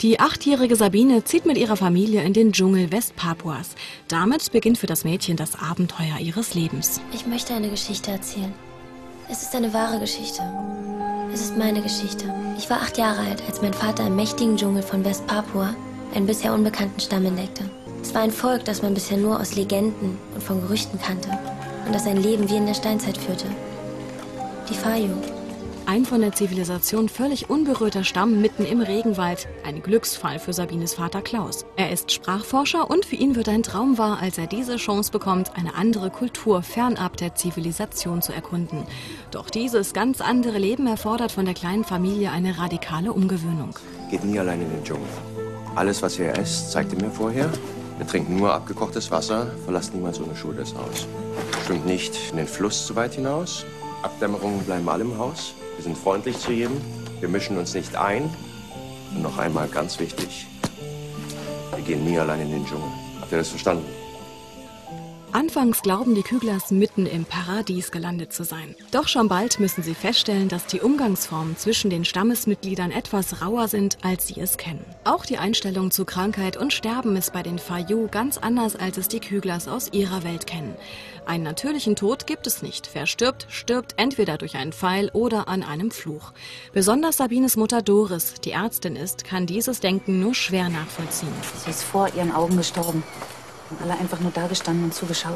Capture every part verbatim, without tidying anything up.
Die achtjährige Sabine zieht mit ihrer Familie in den Dschungel Westpapuas. Damit beginnt für das Mädchen das Abenteuer ihres Lebens. Ich möchte eine Geschichte erzählen. Es ist eine wahre Geschichte. Es ist meine Geschichte. Ich war acht Jahre alt, als mein Vater im mächtigen Dschungel von Westpapua einen bisher unbekannten Stamm entdeckte. Es war ein Volk, das man bisher nur aus Legenden und von Gerüchten kannte und das ein Leben wie in der Steinzeit führte. Die Fayu. Ein von der Zivilisation völlig unberührter Stamm mitten im Regenwald. Ein Glücksfall für Sabines Vater Klaus. Er ist Sprachforscher und für ihn wird ein Traum wahr, als er diese Chance bekommt, eine andere Kultur fernab der Zivilisation zu erkunden. Doch dieses ganz andere Leben erfordert von der kleinen Familie eine radikale Umgewöhnung. Geht nie allein in den Dschungel. Alles, was ihr esst, zeigt ihr mir vorher. Wir trinken nur abgekochtes Wasser, verlasst niemals ohne Schuhe das Haus. Schwimmt nicht in den Fluss zu weit hinaus. Abdämmerungen bleiben alle im Haus. Wir sind freundlich zu jedem. Wir mischen uns nicht ein. Und noch einmal ganz wichtig, wir gehen nie allein in den Dschungel. Habt ihr das verstanden? Anfangs glauben die Küglers, mitten im Paradies gelandet zu sein. Doch schon bald müssen sie feststellen, dass die Umgangsformen zwischen den Stammesmitgliedern etwas rauer sind, als sie es kennen. Auch die Einstellung zu Krankheit und Sterben ist bei den Fayu ganz anders, als es die Küglers aus ihrer Welt kennen. Einen natürlichen Tod gibt es nicht. Wer stirbt, stirbt entweder durch einen Pfeil oder an einem Fluch. Besonders Sabines Mutter Doris, die Ärztin ist, kann dieses Denken nur schwer nachvollziehen. Sie ist vor ihren Augen gestorben. Und alle einfach nur da gestanden und zugeschaut.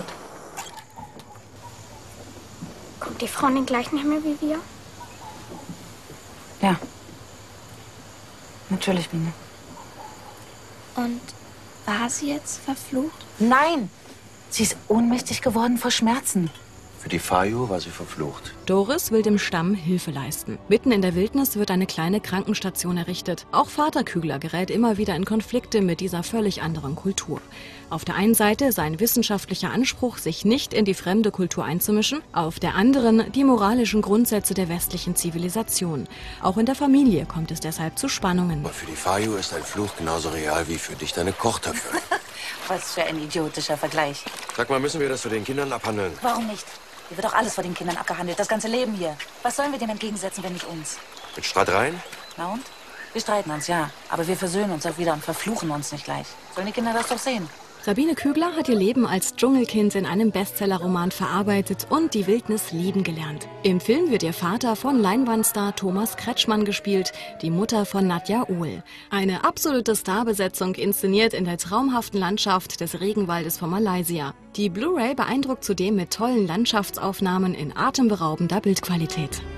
Kommt die Frau in den gleichen Himmel wie wir? Ja. Natürlich, Biene. Und war sie jetzt verflucht? Nein! Sie ist ohnmächtig geworden vor Schmerzen. Für die Fayu war sie verflucht. Doris will dem Stamm Hilfe leisten. Mitten in der Wildnis wird eine kleine Krankenstation errichtet. Auch Vater Kügler gerät immer wieder in Konflikte mit dieser völlig anderen Kultur. Auf der einen Seite sein wissenschaftlicher Anspruch, sich nicht in die fremde Kultur einzumischen, auf der anderen die moralischen Grundsätze der westlichen Zivilisation. Auch in der Familie kommt es deshalb zu Spannungen. Und für die Fayu ist ein Fluch genauso real wie für dich deine Kochtöpfe. Was für ein idiotischer Vergleich. Sag mal, müssen wir das für den Kindern abhandeln? Warum nicht? Hier wird doch alles vor den Kindern abgehandelt, das ganze Leben hier. Was sollen wir dem entgegensetzen, wenn nicht uns? Mit Streitereien? Na und? Wir streiten uns, ja. Aber wir versöhnen uns auch wieder und verfluchen uns nicht gleich. Sollen die Kinder das doch sehen? Sabine Kügler hat ihr Leben als Dschungelkind in einem Bestsellerroman verarbeitet und die Wildnis lieben gelernt. Im Film wird ihr Vater von Leinwandstar Thomas Kretschmann gespielt, die Mutter von Nadja Ohl. Eine absolute Starbesetzung inszeniert in der traumhaften Landschaft des Regenwaldes von Malaysia. Die Blu-ray beeindruckt zudem mit tollen Landschaftsaufnahmen in atemberaubender Bildqualität.